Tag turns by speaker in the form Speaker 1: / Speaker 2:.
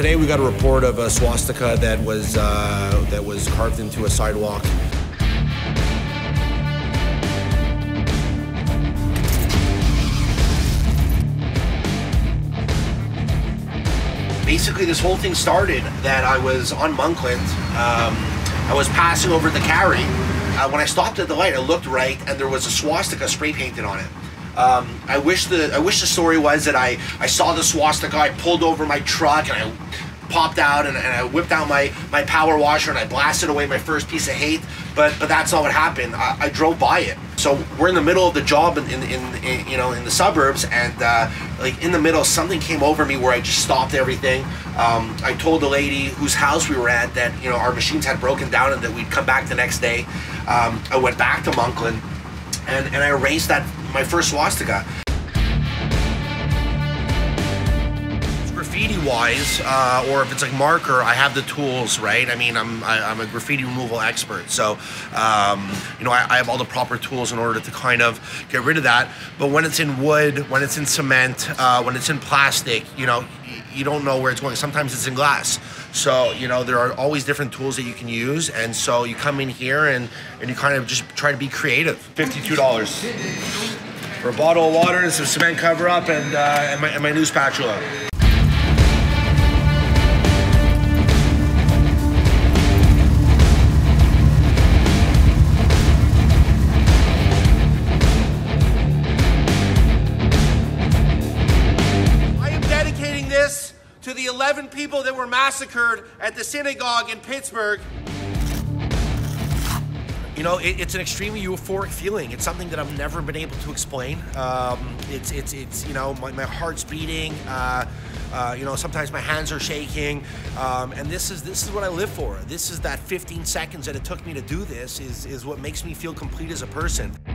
Speaker 1: Today we got a report of a swastika that was carved into a sidewalk. Basically, this whole thing started that I was on Monkland. I was passing over the carry. When I stopped at the light, I looked right, and there was a swastika spray painted on it. I wish the story was that I saw the swastika, I pulled over my truck, and I popped out, and I whipped out my power washer, and I blasted away my first piece of hate. But that's not what happened. I drove by it. So we're in the middle of the job in the suburbs, and like in the middle, something came over me where I just stopped everything. I told the lady whose house we were at that our machines had broken down and that we'd come back the next day. I went back to Monkland, and I erased my first swastika. Graffiti-wise, or if it's like marker, I have the tools, right? I mean, I'm a graffiti removal expert, so I have all the proper tools in order to kind of get rid of that. But when it's in wood, when it's in cement, when it's in plastic, you don't know where it's going. Sometimes it's in glass. So, there are always different tools that you can use, and so you come in here and you kind of just try to be creative. $52 for a bottle of water and some cement cover-up and my new spatula. To the 11 people that were massacred at the synagogue in Pittsburgh. It's an extremely euphoric feeling. It's something that I've never been able to explain. It's my heart's beating. Sometimes my hands are shaking. And this is what I live for. This is that 15 seconds that it took me to do this is what makes me feel complete as a person.